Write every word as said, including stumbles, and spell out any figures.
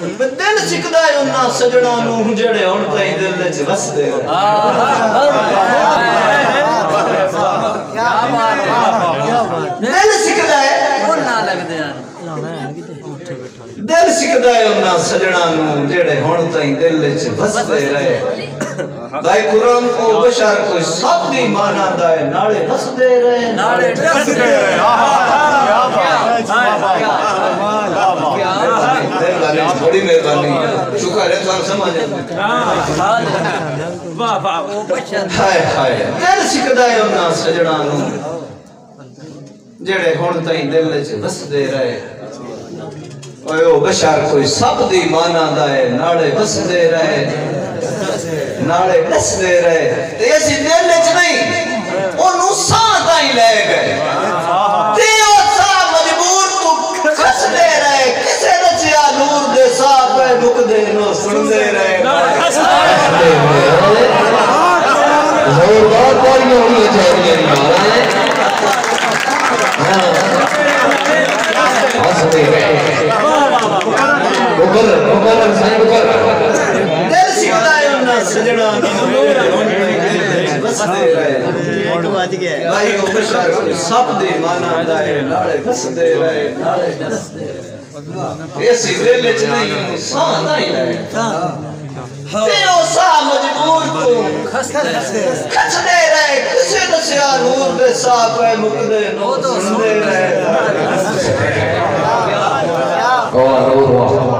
دل سکدا ہے انہاں سجنا نو جڑے ہن تائیں دل وچ وسدے دل سکدا ہے انہاں لگدے دل سکدا ہے انہاں سجنا نو جڑے ہن تائیں دل وچ وسدے رہے بھائی قرآن کو بشار کوئی سب دی مانا دائے ناڑے وسدے رہے ناڑے وسدے رہے بڑی مہربانی شکر ہے تو سمجھے ہائے ہائے دل سکدا ہے انہاں سجنا نو جڑے ہن تائیں دل وچ وسدے رہے اوے او بشار کوئی سب دی مانا دائے ناڑے وسدے رہے ناڑے وسدے رہے تے اسی دل وچ نہیں اونوں ساں تائیں لے گئے تے او ساں مجبور تو کھسدے رہے کسے رچیا نور دے ساں پہ رکدے نو سندے رہے زوردار پاڑیاں ہوئی جائے ہسدے رہے مقرر مقرر سائیں مقرر دل سکدا ہے انہاں سجنا وسدے رہے بھائی او بشار سب دی مانا دائے ناڑے وسدے رہے ایسی دل وچ نہیں ساں تائیں لے تے او ساں مجبور تو کھسدے رہے کسے دسیا نور دے ساں پہ مکدے نو سندے رہے